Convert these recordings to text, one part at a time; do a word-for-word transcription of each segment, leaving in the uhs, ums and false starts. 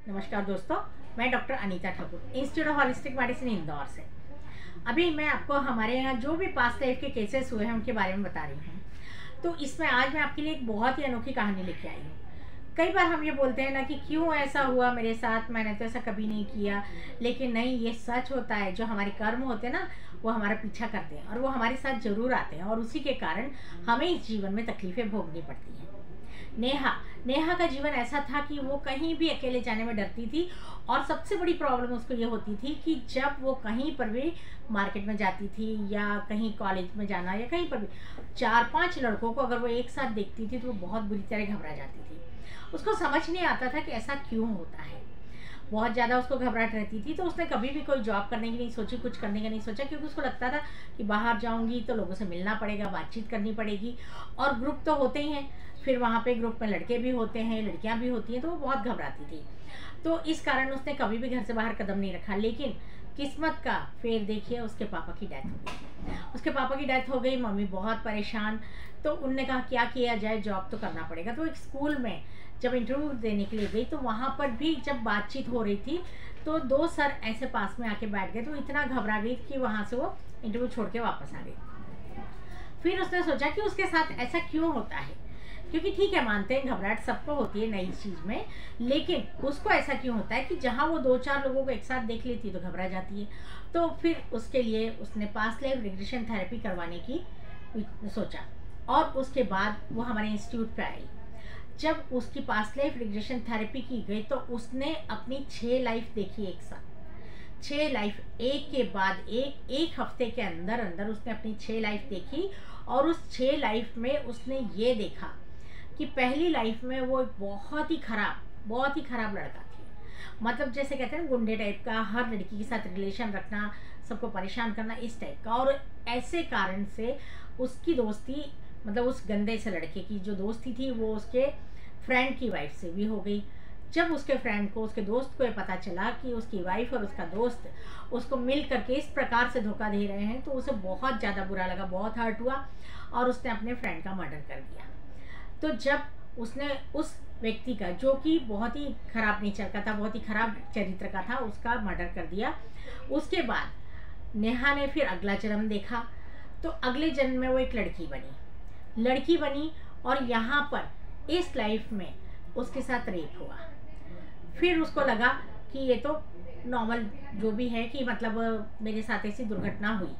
नमस्कार दोस्तों, मैं doctor Anita Thakur institute of holistic medicine Indore से। अभी मैं आपको हमारे यहाँ जो भी पास्ट लाइफ के केसेस हुए हैं उनके बारे में बता रही हूँ। तो इसमें आज मैं आपके लिए एक बहुत ही अनोखी कहानी लेके आई हूँ। कई बार हम ये बोलते हैं ना कि क्यों ऐसा हुआ मेरे साथ, मैंने तो ऐसा कभी नहीं किया। लेकिन नहीं, ये सच होता है। जो हमारे कर्म होते हैं ना, वो हमारा पीछा करते हैं और वो हमारे साथ ज़रूर आते हैं और उसी के कारण हमें इस जीवन में तकलीफ़ें भोगनी पड़ती हैं। नेहा नेहा का जीवन ऐसा था कि वो कहीं भी अकेले जाने में डरती थी और सबसे बड़ी प्रॉब्लम उसको ये होती थी कि जब वो कहीं पर भी मार्केट में जाती थी या कहीं कॉलेज में जाना या कहीं पर भी चार पांच लड़कों को अगर वो एक साथ देखती थी तो वो बहुत बुरी तरह घबरा जाती थी। उसको समझ नहीं आता था कि ऐसा क्यों होता है। बहुत ज़्यादा उसको घबराहट रहती थी। तो उसने कभी भी कोई जॉब करने की नहीं सोची, कुछ करने का नहीं सोचा, क्योंकि उसको लगता था कि बाहर जाऊंगी तो लोगों से मिलना पड़ेगा, बातचीत करनी पड़ेगी और ग्रुप तो होते ही हैं। फिर वहाँ पे ग्रुप में लड़के भी होते हैं, लड़कियाँ भी होती हैं, तो वो बहुत घबराती थी। तो इस कारण उसने कभी भी घर से बाहर कदम नहीं रखा। लेकिन किस्मत का फेर देखिए, उसके पापा की डेथ हो गई। उसके पापा की डेथ हो गई, मम्मी बहुत परेशान। तो उनने कहा क्या किया जाए, जॉब तो करना पड़ेगा। तो एक स्कूल में जब इंटरव्यू देने के लिए गई तो वहाँ पर भी जब बातचीत हो रही थी तो दो सर ऐसे पास में आके बैठ गए। तो इतना घबरा गई कि वहाँ से वो इंटरव्यू छोड़ के वापस आ गई। फिर उसने सोचा कि उसके साथ ऐसा क्यों होता है, क्योंकि ठीक है, मानते हैं घबराहट सबको होती है नई चीज़ में, लेकिन उसको ऐसा क्यों होता है कि जहाँ वो दो चार लोगों को एक साथ देख लेती है तो घबरा जाती है। तो फिर उसके लिए उसने पास्ट लाइफ रिग्रेशन थेरेपी करवाने की सोचा और उसके बाद वो हमारे इंस्टीट्यूट पे आई। जब उसकी पास्ट लाइफ रिग्रेशन थेरेपी की गई तो उसने अपनी छः लाइफ देखी एक साथ। छः लाइफ एक के बाद एक एक हफ्ते के अंदर अंदर उसने अपनी छः लाइफ देखी और उस छः लाइफ में उसने ये देखा कि पहली लाइफ में वो एक बहुत ही खराब बहुत ही खराब लड़का थी। मतलब जैसे कहते हैं ना, गुंडे टाइप का, हर लड़की के साथ रिलेशन रखना, सबको परेशान करना, इस टाइप का। और ऐसे कारण से उसकी दोस्ती, मतलब उस गंदे से लड़के की जो दोस्ती थी वो उसके फ्रेंड की वाइफ से भी हो गई। जब उसके फ्रेंड को, उसके दोस्त को ये पता चला कि उसकी वाइफ और उसका दोस्त उसको मिल करके इस प्रकार से धोखा दे रहे हैं तो उसे बहुत ज़्यादा बुरा लगा, बहुत हर्ट हुआ और उसने अपने फ्रेंड का मर्डर कर दिया। तो जब उसने उस व्यक्ति का, जो कि बहुत ही खराब नेचर का था, बहुत ही खराब चरित्र का था, उसका मर्डर कर दिया, उसके बाद नेहा ने फिर अगला जन्म देखा। तो अगले जन्म में वो एक लड़की बनी लड़की बनी और यहाँ पर इस लाइफ में उसके साथ रेप हुआ। फिर उसको लगा कि ये तो नॉर्मल जो भी है, कि मतलब मेरे साथ ऐसी दुर्घटना हुई।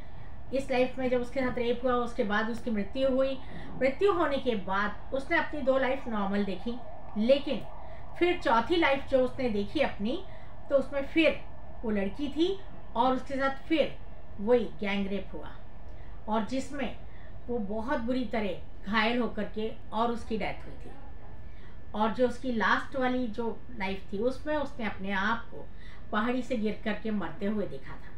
इस लाइफ में जब उसके साथ रेप हुआ उसके बाद उसकी मृत्यु हुई। मृत्यु होने के बाद उसने अपनी दो लाइफ नॉर्मल देखी, लेकिन फिर चौथी लाइफ जो उसने देखी अपनी, तो उसमें फिर वो लड़की थी और उसके साथ फिर वही गैंग रेप हुआ और जिसमें वो बहुत बुरी तरह घायल होकर के और उसकी डेथ हुई थी। और जो उसकी लास्ट वाली जो लाइफ थी उसमें उसने अपने आप को पहाड़ी से गिर करके मरते हुए देखा था।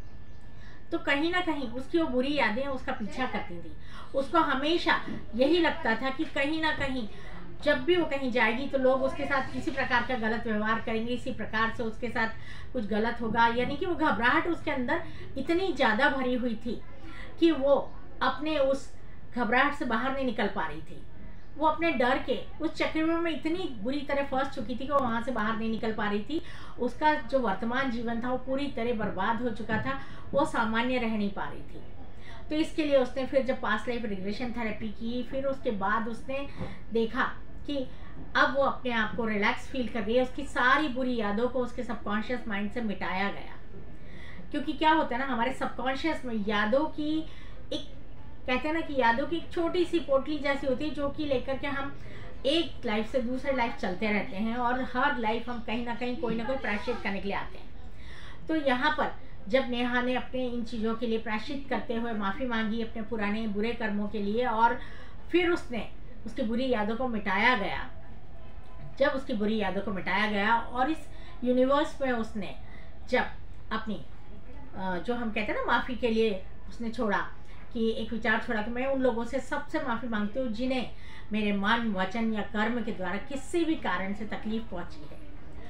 तो कहीं ना कहीं उसकी वो बुरी यादें उसका पीछा करती थी। उसको हमेशा यही लगता था कि कहीं ना कहीं जब भी वो कहीं जाएगी तो लोग उसके साथ किसी प्रकार का गलत व्यवहार करेंगे, इसी प्रकार से उसके साथ कुछ गलत होगा। यानी कि वो घबराहट उसके अंदर इतनी ज़्यादा भरी हुई थी कि वो अपने उस घबराहट से बाहर नहीं निकल पा रही थी। वो अपने डर के उस चक्रव्यूह में इतनी बुरी तरह फंस चुकी थी कि वो वहाँ से बाहर नहीं निकल पा रही थी। उसका जो वर्तमान जीवन था वो पूरी तरह बर्बाद हो चुका था, वो सामान्य रह नहीं पा रही थी। तो इसके लिए उसने फिर जब पास्ट लाइफ रिग्रेशन थेरेपी की, फिर उसके बाद उसने देखा कि अब वो अपने आप को रिलैक्स फील कर रही है। उसकी सारी बुरी यादों को उसके सबकॉन्शियस माइंड से मिटाया गया। क्योंकि क्या होता है ना, हमारे सबकॉन्शियस में यादों की एक, कहते हैं ना कि यादों की एक छोटी सी पोटली जैसी होती है जो कि लेकर के हम एक लाइफ से दूसरे लाइफ चलते रहते हैं और हर लाइफ हम कहीं ना कहीं कोई ना कोई प्रायश्चित करने के लिए आते हैं। तो यहाँ पर जब नेहा ने अपने इन चीज़ों के लिए प्रायश्चित करते हुए माफ़ी मांगी अपने पुराने बुरे कर्मों के लिए और फिर उसने उसकी बुरी यादों को मिटाया गया। जब उसकी बुरी यादों को मिटाया गया और इस यूनिवर्स में उसने जब अपनी जो हम कहते हैं ना माफ़ी के लिए उसने छोड़ा, कि एक विचार छोड़ा कि मैं उन लोगों से सबसे माफ़ी मांगती हूँ जिन्हें मेरे मन, वचन या कर्म के द्वारा किसी भी कारण से तकलीफ पहुँची है।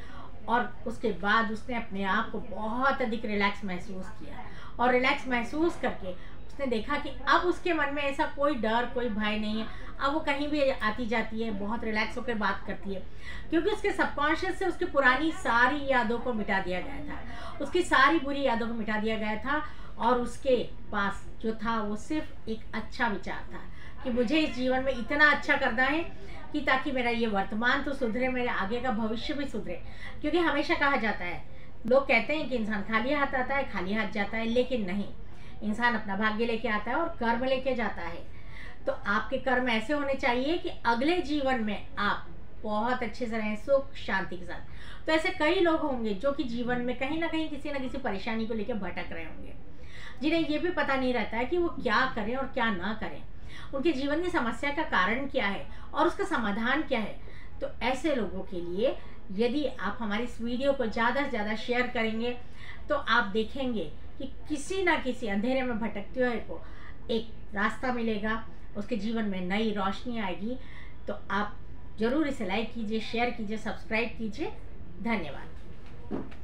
और उसके बाद उसने अपने आप को बहुत अधिक रिलैक्स महसूस किया और रिलैक्स महसूस करके उसने देखा कि अब उसके मन में ऐसा कोई डर, कोई भय नहीं है। अब वो कहीं भी आती जाती है, बहुत रिलैक्स होकर बात करती है, क्योंकि उसके सबकॉन्शियस से उसकी पुरानी सारी यादों को मिटा दिया गया था, उसकी सारी बुरी यादों को मिटा दिया गया था। और उसके पास जो था वो सिर्फ एक अच्छा विचार था कि मुझे इस जीवन में इतना अच्छा करना है कि ताकि मेरा ये वर्तमान तो सुधरे, मेरे आगे का भविष्य भी सुधरे। क्योंकि हमेशा कहा जाता है, लोग कहते हैं कि इंसान खाली हाथ आता है, खाली हाथ जाता है, लेकिन नहीं, इंसान अपना भाग्य लेके आता है और कर्म लेके जाता है। तो आपके कर्म ऐसे होने चाहिए कि अगले जीवन में आप बहुत अच्छे से रहें, सुख शांति के साथ। तो ऐसे कई लोग होंगे जो कि जीवन में कहीं ना कहीं किसी ना किसी परेशानी को लेकर भटक रहे होंगे, जिन्हें ये भी पता नहीं रहता है कि वो क्या करें और क्या ना करें, उनके जीवन की समस्या का कारण क्या है और उसका समाधान क्या है। तो ऐसे लोगों के लिए यदि आप हमारी इस वीडियो को ज़्यादा से ज़्यादा शेयर करेंगे तो आप देखेंगे कि किसी ना किसी अंधेरे में भटकते हुए को एक रास्ता मिलेगा, उसके जीवन में नई रोशनी आएगी। तो आप ज़रूर इसे लाइक कीजिए, शेयर कीजिए, सब्सक्राइब कीजिए। धन्यवाद।